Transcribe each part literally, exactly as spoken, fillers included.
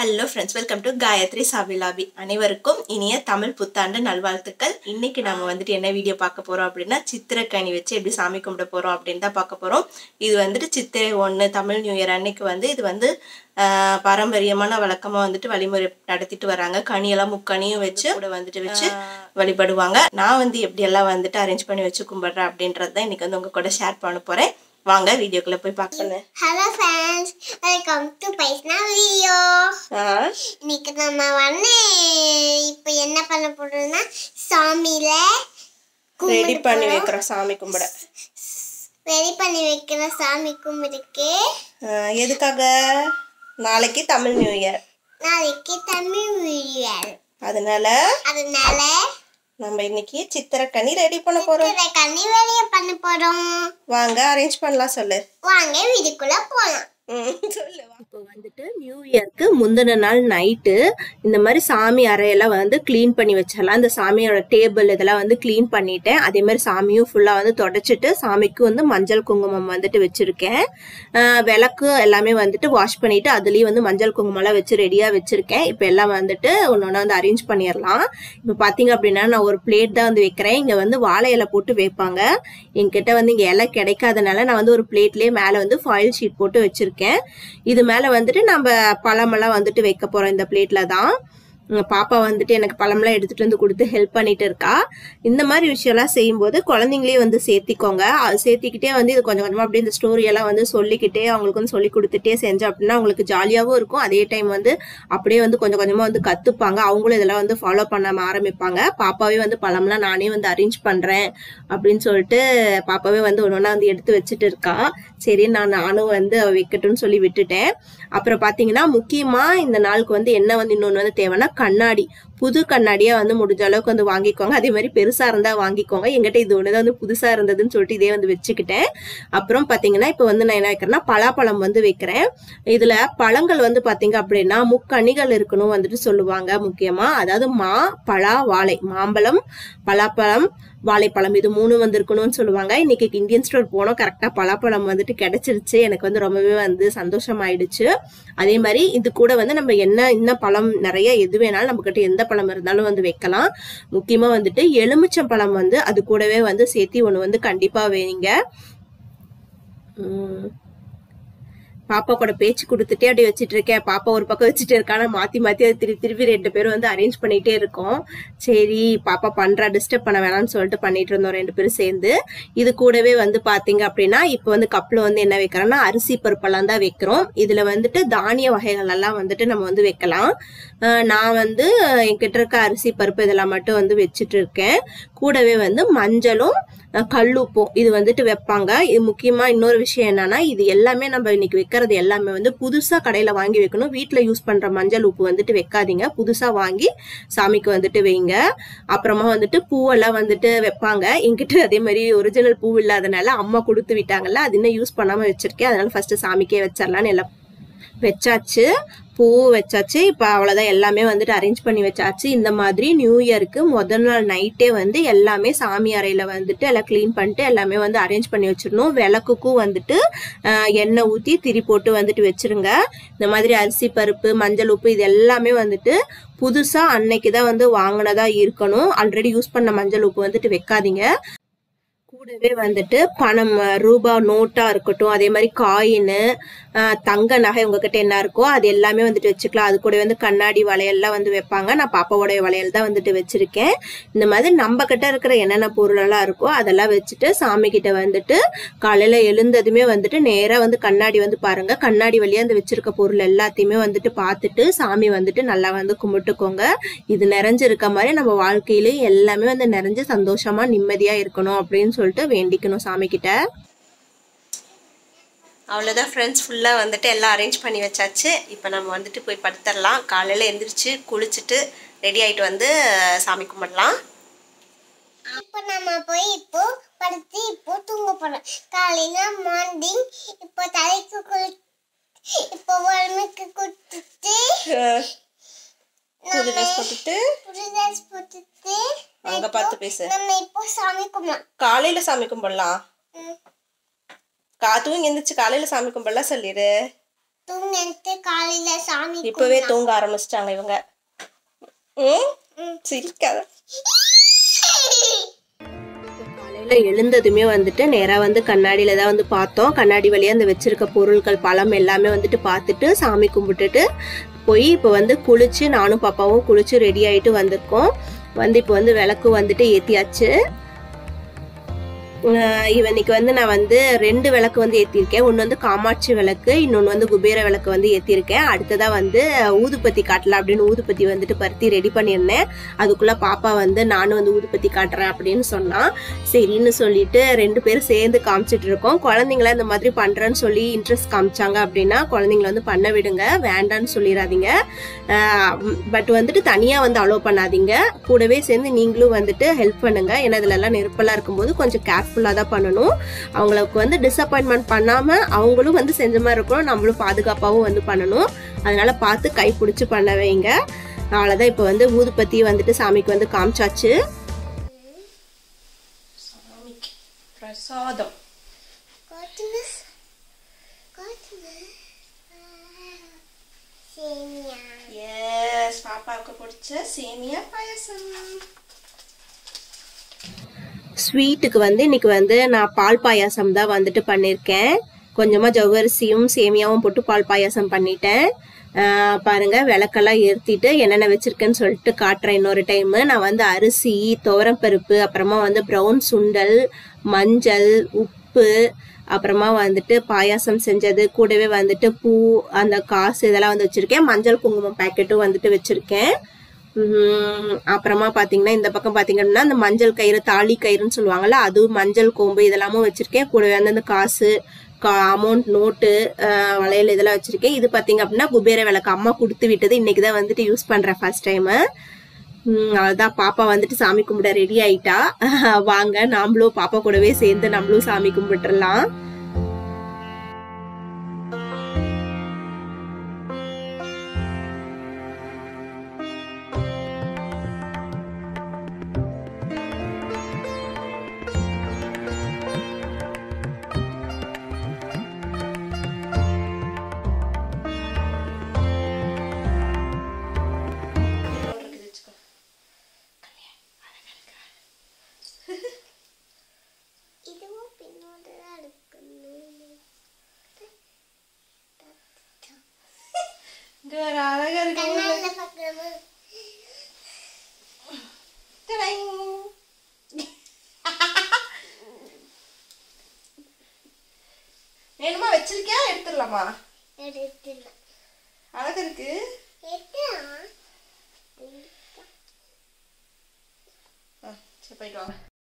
Hello friends, welcome to Gayathri சாபிலாபி. அனைவருக்கும் இனிய தமிழ் புத்தாண்டு நல்வாழ்த்துக்கள். இன்னைக்கு நம்ம வந்துட்டு என்ன வீடியோ பார்க்க போறோம் அப்படின்னா, சித்திரைக்கனி வச்சு எப்படி சாமி கும்பிட போறோம் அப்படின்னு தான் பார்க்க போறோம். இது வந்துட்டு சித்திரை ஒன்று தமிழ் நியூ இயர் அன்னைக்கு வந்து இது வந்து பாரம்பரியமான வழக்கமா வந்துட்டு வழிமுறை நடத்திட்டு வராங்க. கனியெல்லாம் முக்கனியும் வச்சு கூட வந்துட்டு வச்சு வழிபடுவாங்க. நான் வந்து எப்படி எல்லாம் வந்துட்டு அரேஞ்ச் பண்ணி வச்சு கும்பிடுறேன் அப்படின்றது தான் இன்னைக்கு வந்து உங்க கூட ஷேர் பண்ண போறேன். வாங்க வீடியோக்குள்ள போய் பார்க்கலாம். ஹலோ ஃப்ரெண்ட்ஸ், வெல்கம் டு பைஸ்னா வீடியோ. இன்னைக்கு நம்ம வந்து இப்போ என்ன பண்ண போறோம்னா, சாமியில ரெடி பண்ணி வைக்கிற சாமி கும்பிட ரெடி பண்ணி வைக்கிற சாமி கும்பிடுக்கு. எதுக்காக? நாளைக்கு தமிழ் நியூ இயர். நாளைக்கு தமிழ் நியூ இயர். அதனால அதனால நம்ம இன்னைக்கு சித்திரைக்கனி ரெடி பண்ண போறோம். சித்திரைக்கனி ரெடி பண்ண போறோம். வாங்க அரேஞ்ச் பண்ணலாம். சொல்லு. வாங்க வீட்டுக்குள்ள போலாம். இப்போ வந்துட்டு நியூ இயர்க்கு முந்தின நாள் நைட்டு இந்த மாதிரி சாமி அறையெல்லாம் வந்து கிளீன் பண்ணி வச்சிடலாம். இந்த சாமியோட டேபிள் இதெல்லாம் வந்து கிளீன் பண்ணிட்டேன். அதே மாதிரி சாமியும் ஃபுல்லாக வந்து தொடச்சிட்டு சாமிக்கு வந்து மஞ்சள் குங்குமம் வந்துட்டு வச்சிருக்கேன். விளக்கு எல்லாமே வந்துட்டு வாஷ் பண்ணிட்டு அதுலேயும் வந்து மஞ்சள் குங்குமம்லாம் வச்சு ரெடியாக வச்சிருக்கேன். இப்போ எல்லாம் வந்துட்டு ஒன்று ஒன்றா வந்து அரேஞ்ச் பண்ணிடலாம். இப்போ பார்த்தீங்க அப்படின்னா நான் ஒரு பிளேட் தான் வந்து வைக்கிறேன். இங்கே வந்து வாழை இலை போட்டு வைப்பாங்க. என்கிட்ட வந்து இங்கே இலை கிடைக்காதனால நான் வந்து ஒரு பிளேட்லேயே மேலே வந்து ஃபாயில் ஷீட் போட்டு வச்சிருக்கேன். இது மேல வந்துட்டு நம்ம பழமெல்லாம் வந்துட்டு வைக்க போறோம். இந்த பிளேட்ல தான் பாப்பா வந்துட்டு எனக்கு பழமெல்லாம் எடுத்துட்டு வந்து கொடுத்து ஹெல்ப் பண்ணிட்டு இருக்கா. இந்த மாதிரி விஷயம்லாம் செய்யும்போது குழந்தைங்களே வந்து சேர்த்திக்கோங்க. அது சேர்த்திக்கிட்டே வந்து இது கொஞ்சம் கொஞ்சமா அப்படியே இந்த ஸ்டோரியெல்லாம் வந்து சொல்லிக்கிட்டே அவங்களுக்கு வந்து சொல்லி கொடுத்துட்டே செஞ்சோம் அப்படின்னா அவங்களுக்கு ஜாலியாகவும் இருக்கும். அதே டைம் வந்து அப்படியே வந்து கொஞ்சம் கொஞ்சமா வந்து கத்துப்பாங்க. அவங்களும் இதெல்லாம் வந்து ஃபாலோ பண்ண ஆரம்பிப்பாங்க. பாப்பாவே வந்து பழம்லாம் நானே வந்து அரேஞ்ச் பண்றேன் அப்படின்னு சொல்லிட்டு பாப்பாவே வந்து ஒன்று ஒன்றா வந்து எடுத்து வச்சுட்டு இருக்கா. சரி நான் நானும் வந்து வைக்கட்டும்னு சொல்லி விட்டுட்டேன். அப்புறம் பாத்தீங்கன்னா முக்கியமா இந்த நாளுக்கு வந்து என்ன வந்து இன்னொன்று வந்து தேவைன்னா கண்ணாடி. புது கண்ணாடியா வந்து முடிஞ்ச அளவுக்கு வந்து வாங்கிக்கோங்க. அதே மாதிரி பெருசா இருந்தா வாங்கிக்கோங்க. எங்கிட்ட இது ஒண்ணுதான் வந்து புதுசா இருந்ததுன்னு சொல்லிட்டு இதே வந்து வச்சுக்கிட்டேன். அப்புறம் பாத்தீங்கன்னா இப்ப வந்து நான் என்ன வைக்கிறேன்னா பலாப்பழம் வந்து வைக்கிறேன். இதுல பழங்கள் வந்து பாத்தீங்க அப்படின்னா முக்கனிகள் இருக்கணும் வந்துட்டு சொல்லுவாங்க. முக்கியமா அதாவது மா, பலா, வாழை. மாம்பழம், பலாப்பழம், வாழைப்பழம் இது மூணு வந்து இருக்கணும்னு சொல்லுவாங்க. இன்னைக்கு இந்தியன் ஸ்டோர் போனோம். கரெக்டா பலாப்பழம் வந்துட்டு கிடைச்சிருச்சு. எனக்கு வந்து ரொம்பவே வந்து சந்தோஷம் ஆயிடுச்சு. அதே மாதிரி இது கூட வந்து நம்ம என்ன இன்னும் பழம் நிறைய எது வேணாலும் நம்ம கிட்ட எந்த பழம் இருந்தாலும் வந்து வைக்கலாம். முக்கியமா வந்துட்டு எலுமிச்சம் பழம் வந்து அது கூடவே வந்து சேர்த்தி ஒண்ணு வந்து கண்டிப்பா வைங்க. உம் பாப்பா கூட பேச்சு கொடுத்துட்டே அப்படியே வச்சுட்டு இருக்கேன். பாப்பா ஒரு பக்கம் வச்சுட்டு இருக்கானா மாத்தி மாத்தி அது திருப்பி திருப்பி ரெண்டு பேரும் வந்து அரேஞ்ச் பண்ணிட்டே இருக்கோம். சரி பாப்பா பண்றா, டிஸ்டர்ப் பண்ண வேணாம்னு சொல்லிட்டு பண்ணிட்டு இருந்தோம் ரெண்டு பேரும் சேர்ந்து. இது கூடவே வந்து பாத்தீங்க அப்படின்னா இப்ப வந்து கப்ல வந்து என்ன வைக்கிறோம்னா அரிசி பருப்பெல்லாம் தான் வைக்கிறோம். இதுல வந்துட்டு தானிய வகைகள் எல்லாம் வந்துட்டு நம்ம வந்து வைக்கலாம். நான் வந்து என்கிட்ட இருக்க அரிசி பருப்பு இதெல்லாம் மட்டும் வந்து வச்சுட்டு இருக்கேன். கூடவே வந்து மஞ்சளும் கல்லுப்பும் இது வந்துட்டு வைப்பாங்க. இது முக்கியமா இன்னொரு விஷயம் என்னன்னா இது எல்லாமே நம்ம இன்னைக்கு வைக்கிறது எல்லாமே வந்து புதுசா கடையில வாங்கி வைக்கணும். வீட்டுல யூஸ் பண்ற மஞ்சள் உப்பு வந்துட்டு வைக்காதீங்க. புதுசா வாங்கி சாமிக்கு வந்துட்டு வைங்க. அப்புறமா வந்துட்டு பூவெல்லாம் வந்துட்டு வைப்பாங்க. என்கிட்ட அதே மாதிரி ஒரிஜினல் பூ இல்லாதனால அம்மா கொடுத்து விட்டாங்கல்ல, அது இன்னும் யூஸ் பண்ணாம வச்சிருக்கேன். அதனால ஃபர்ஸ்ட் சாமிக்கே வச்சிடலான்னு எல்லாம் வச்சாச்சு. பூ வச்சாச்சு. இப்போ அவ்வளோதான், எல்லாமே வந்துட்டு அரேஞ்ச் பண்ணி வச்சாச்சு. இந்த மாதிரி நியூ இயருக்கு முதல் நாள் நைட்டே வந்து எல்லாமே சாமி அறையில வந்துட்டு எல்லாம் கிளீன் பண்ணிட்டு எல்லாமே வந்து அரேஞ்ச் பண்ணி வச்சிடணும். விளக்குக்கும் வந்துட்டு எண்ணெய் ஊற்றி திரி போட்டு வந்துட்டு வச்சிருங்க. இந்த மாதிரி அரிசி பருப்பு மஞ்சள் உப்பு இது எல்லாமே வந்துட்டு புதுசா அன்னைக்கு தான் வந்து வாங்கினதா இருக்கணும். ஆல்ரெடி யூஸ் பண்ண மஞ்சள் உப்பு வந்துட்டு வைக்காதீங்க. கூடவே வந்துட்டு பணம், ரூபா நோட்டா இருக்கட்டும், அதே மாதிரி காயின், தங்க நகை உங்ககிட்ட என்ன இருக்கோ அது எல்லாமே வந்துட்டு வச்சுக்கலாம். அது கூட வந்து கண்ணாடி வளையல்லாம் வந்து வைப்பாங்க. நான் பாப்பாவோடைய வளையல் தான் வந்துட்டு வச்சிருக்கேன். இந்த மாதிரி நம்ம கிட்ட இருக்கிற என்னென்ன பொருள் எல்லாம் இருக்கோ அதெல்லாம் வச்சுட்டு சாமி கிட்ட வந்துட்டு காலையில எழுந்ததுமே வந்துட்டு நேரா வந்து கண்ணாடி வந்து பாருங்க. கண்ணாடி வழியா அந்த வச்சிருக்க பொருள் எல்லாத்தையுமே வந்துட்டு பார்த்துட்டு சாமி வந்துட்டு நல்லா வந்து கும்பிட்டுக்கோங்க. இது நிறைஞ்சிருக்க மாதிரி நம்ம வாழ்க்கையிலயும் எல்லாமே வந்து நிறைஞ்சு சந்தோஷமா நிம்மதியா இருக்கணும் அப்படின்னு சொல்லிட்டு வேண்டிக்கணும் சாமி கிட்ட. அவ்வளோதான் ஃப்ரெண்ட்ஸ், ஃபுல்லாக வந்துட்டு எல்லாம் அரேஞ்ச் பண்ணி வச்சாச்சு. இப்போ நம்ம வந்துட்டு போய் படுத்துடலாம். காலையில் எழுந்திரிச்சு குளிச்சுட்டு ரெடி ஆகிட்டு வந்து சாமி கும்பிடலாம். இப்போ நம்ம போய் இப்போ படுத்து இப்போ தூங்க போறோம். காலையில மார்னிங் இப்போ தலைக்கு குளி இப்போ உடம்புக்கு குளிச்சுட்டு புது ட்ரெஸ் போட்டுட்டு புது ட்ரெஸ் போட்டுட்டு அங்கே பார்த்து பேசு. நம்ம இப்போ சாமி கும்பிடலாம். காலையில் சாமி கும்பிடலாம். கா தூங்கி எந்திரிச்சு காலையில் சாமி கும்பிடலாம் சொல்லிடு. தூங்கிட்டு காலையில சாமி இப்பவே தூங்க ஆரம்பிச்சிட்டாங்க இவங்க. ம் சிரிக்காத. காலையில எழுந்ததுமே வந்துட்டு நேரா வந்து கண்ணாடியில தான் வந்து பார்த்தோம். கண்ணாடி வழியா அந்த வச்சிருக்க பொருட்கள் பழம் எல்லாமே வந்துட்டு பார்த்துட்டு சாமி கும்பிட்டுட்டு போய் இப்போ வந்து குளிச்சு நானும் பாப்பாவும் குளிச்சு ரெடி ஆயிட்டு வந்திருக்கோம். வந்து இப்போ வந்து விளக்கு வந்துட்டு ஏத்தியாச்சு. இவனுக்கு வந்து நான் வந்து ரெண்டு விளக்கு வந்து ஏற்றிருக்கேன். ஒன்று வந்து காமாட்சி விளக்கு, இன்னொன்று வந்து குபேர விளக்கு வந்து ஏற்றிருக்கேன். அடுத்ததாக வந்து ஊதுபத்தி காட்டலாம் அப்படின்னு ஊதுபத்தி வந்துட்டு பருத்தி ரெடி பண்ணியிருந்தேன். அதுக்குள்ளே பாப்பா வந்து நானும் வந்து ஊதுபத்தி காட்டுறேன் அப்படின்னு சொன்னான். சரின்னு சொல்லிட்டு ரெண்டு பேரும் சேர்ந்து காமிச்சிட்டு இருக்கோம். குழந்தைங்கள இந்த மாதிரி பண்ணுறேன்னு சொல்லி இன்ட்ரெஸ்ட் காமிச்சாங்க அப்படின்னா குழந்தைங்கள வந்து பண்ண விடுங்க, வேண்டான்னு சொல்லிடாதீங்க. பட் வந்துட்டு தனியாக வந்து அலோவ் பண்ணாதீங்க. கூடவே சேர்ந்து நீங்களும் வந்துட்டு ஹெல்ப் பண்ணுங்க. ஏன்னா இதுலலாம் நெருப்பெல்லாம் இருக்கும்போது கொஞ்சம் கேர் ஃபுல்லாக தான் பண்ணணும். அவங்களுக்கு வந்து டிசப்பாயின்மெண்ட் பண்ணாம அவங்களும் வந்து செஞ்ச மாதிரி இருக்கணும், நம்மளும் பாதுகாப்பாகவும் வந்து பண்ணணும். அதனால பார்த்து கை பிடிச்சி பண்ண வைங்க. அவ்வளோதான். இப்போ வந்து ஊதுபத்தி வந்துட்டு சாமிக்கு வந்து காமிச்சாச்சு. சாமிக்கு பிரசாதம் பாப்பாவுக்கு பிடிச்ச சேமியா பாயசம். ஸ்வீட்டுக்கு வந்து இன்னைக்கு வந்து நான் பால் பாயாசம் தான் வந்துட்டு பண்ணியிருக்கேன். கொஞ்சமாக ஜவ்வரிசியும் சேமியாவும் போட்டு பால் பாயாசம் பண்ணிட்டேன். பாருங்க, விளக்கெல்லாம் ஏற்றிட்டு என்னென்ன வச்சிருக்கேன்னு சொல்லிட்டு காட்டுறேன் இன்னொரு டைமு. நான் வந்து அரிசி, துவரம்பருப்பு, அப்புறமா வந்து ப்ரௌன் சுண்டல், மஞ்சள், உப்பு, அப்புறமா வந்துட்டு பாயாசம் செஞ்சது, கூடவே வந்துட்டு பூ, அந்த காசு இதெல்லாம் வந்து வச்சிருக்கேன். மஞ்சள் குங்குமம் பேக்கெட்டும் வந்துட்டு வச்சிருக்கேன். அப்புறமா பாத்தீங்கன்னா இந்த பக்கம் பாத்தீங்கன்னா அந்த மஞ்சள் கயிறு, தாலி கயிறுன்னு சொல்லுவாங்கல்ல, அது மஞ்சள் கோம்பு இதெல்லாமும் வச்சிருக்கேன். கூடவே வந்து அந்த காசு, அமௌண்ட் நோட்டு, வளையல் இதெல்லாம் வச்சிருக்கேன். இது பாத்தீங்க அப்படின்னா குபேர விளக்கு அம்மா கொடுத்து விட்டது. இன்னைக்குதான் வந்துட்டு யூஸ் பண்றேன் ஃபர்ஸ்ட் டைம். அதான் பாப்பா வந்துட்டு சாமி கும்பிட ரெடி ஆயிட்டா. வாங்க நாமளும் பாப்பா கூடவே சேர்ந்து நம்மளும் சாமி கும்பிட்டுலாம். வேணுமா வச்சிருக்கியா? எடுத்துடலாமா? அழகா இருக்கு. சரி போயிட்டு வாங்க.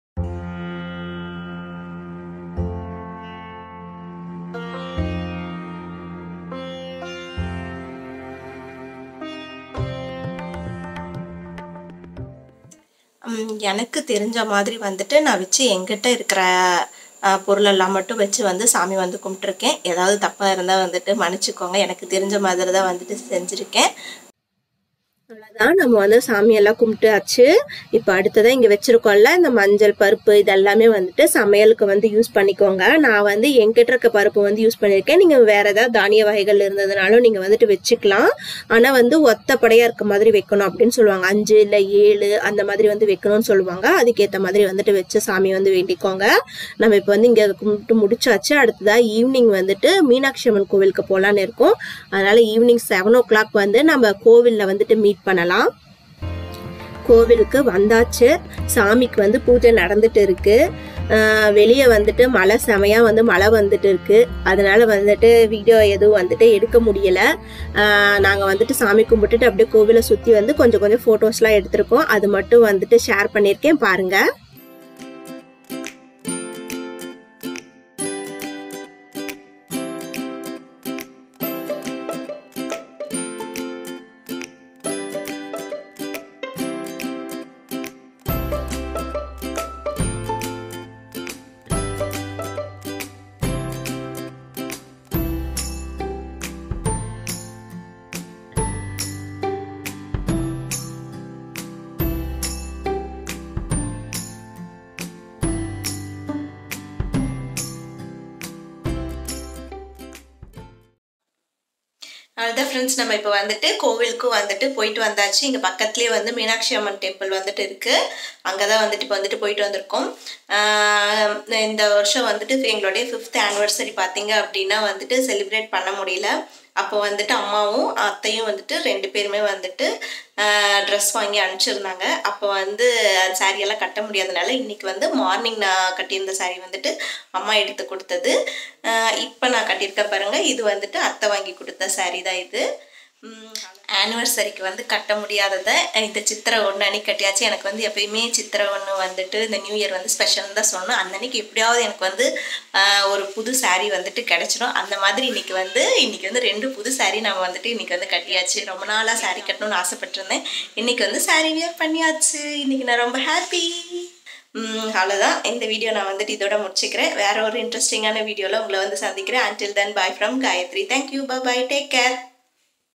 எனக்கு தெரிஞ்ச மாதிரி வந்துட்டு நான் வச்சு எங்கிட்ட இருக்கிற பொருள் எல்லாம் மட்டும் வச்சு வந்து சாமி வந்து கும்பிட்டுருக்கேன். ஏதாவது தப்பாக இருந்தால் வந்துட்டு மன்னிச்சுக்கோங்க. எனக்கு தெரிஞ்ச மாதிரி தான் வந்துட்டு செஞ்சுருக்கேன். அவ்வளோதான், நம்ம வந்து சாமியெல்லாம் கும்பிட்டாச்சு. இப்போ அடுத்ததான் இங்கே வச்சுருக்கோம்ல இந்த மஞ்சள் பருப்பு இதெல்லாமே வந்துட்டு சமையலுக்கு வந்து யூஸ் பண்ணிக்கோங்க. நான் வந்து என்கிட்ட இருக்க பருப்பு வந்து யூஸ் பண்ணியிருக்கேன். நீங்கள் வேறு ஏதாவது தானிய வகைகள் இருந்ததுனாலும் நீங்கள் வந்துட்டு வச்சுக்கலாம். ஆனால் வந்து ஒத்தப்படையாக இருக்க மாதிரி வைக்கணும் அப்படின்னு சொல்லுவாங்க. அஞ்சு இல்லை ஏழு அந்த மாதிரி வந்து வைக்கணும்னு சொல்லுவாங்க. அதுக்கேற்ற மாதிரி வந்துட்டு வச்சு சாமி வந்து வேண்டிக்கோங்க. நம்ம இப்போ வந்து இங்கே கும்பிட்டு முடிச்சாச்சு. அடுத்ததாக ஈவினிங் வந்துட்டு மீனாட்சி அம்மன் கோவிலுக்கு போகலான்னு இருக்கோம். அதனால் ஈவினிங் செவன் ஓ கிளாக் வந்து நம்ம கோவிலில் வந்துட்டு மீட் பண்ணலாம். கோவிலுக்கு வந்தாச்சு. சாமிக்கு வந்து பூஜை நடந்துட்டு இருக்கு. வெளியே வந்துட்டு மழை செமையா வந்து மழை வந்துட்டு இருக்கு. அதனால வந்துட்டு வீடியோ எதுவும் வந்துட்டு எடுக்க முடியல. நாங்கள் வந்துட்டு சாமி கும்பிட்டுட்டு அப்படியே கோவிலை சுற்றி வந்து கொஞ்சம் கொஞ்சம் ஃபோட்டோஸ்லாம் எடுத்திருக்கோம். அது மட்டும் வந்துட்டு ஷேர் பண்ணியிருக்கேன் பாருங்க. அதுதான் ஃப்ரெண்ட்ஸ், நம்ம இப்போ வந்துட்டு கோவிலுக்கும் வந்துட்டு போயிட்டு வந்தாச்சு. இங்கே பக்கத்துலேயே வந்து மீனாட்சி அம்மன் டெம்பிள் வந்துட்டு இருக்குது. அங்கே தான் வந்துட்டு இப்போ வந்துட்டு போயிட்டு வந்திருக்கோம். இந்த வருஷம் வந்துட்டு எங்களுடைய ஃபிஃப்த் ஆனிவர்சரி பார்த்தீங்க அப்படின்னா வந்துட்டு செலிப்ரேட் பண்ண முடியல. அப்போ வந்துட்டு அம்மாவும் அத்தையும் வந்துட்டு ரெண்டு பேருமே வந்துட்டு ட்ரெஸ் வாங்கி அனுப்பிச்சிருந்தாங்க. அப்போ வந்து சாரியெல்லாம் கட்ட முடியாதனால இன்றைக்கி வந்து மார்னிங் நான் கட்டியிருந்த சாரீ வந்துட்டு அம்மா எடுத்து கொடுத்தது. இப்போ நான் கட்டியிருக்க பாருங்கள், இது வந்துட்டு அத்தை வாங்கி கொடுத்த சாரீ தான் இது. ஆனிவர்சரிக்கு வந்து கட்ட முடியாததை இந்த சித்திரை ஒன்று அன்னைக்கு கட்டியாச்சு. எனக்கு வந்து எப்பயுமே சித்திரை ஒன்று வந்துட்டு இந்த நியூ இயர் வந்து ஸ்பெஷல் தான் சொன்னோம். அந்த அன்னைக்கு எப்படியாவது எனக்கு வந்து ஒரு புது சாரீ வந்துட்டு கிடச்சிடும். அந்த மாதிரி இன்றைக்கி வந்து இன்றைக்கி வந்து ரெண்டு புது சாரீ நம்ம வந்துட்டு இன்றைக்கி வந்து கட்டியாச்சு. ரொம்ப நாளாக சாரீ கட்டணும்னு ஆசைப்பட்டிருந்தேன். இன்றைக்கி வந்து சாரீ வியர் பண்ணியாச்சு. இன்றைக்கி நான் ரொம்ப ஹாப்பி. அவ்வளோதான், இந்த வீடியோ நான் வந்துட்டு இதோட முடிச்சுக்கிறேன். வேற ஒரு இன்ட்ரெஸ்டிங்கான வீடியோவில் உங்களை வந்து சந்திக்கிறேன். Until then, bye from Gayathri. Thank you, bye bye, take care.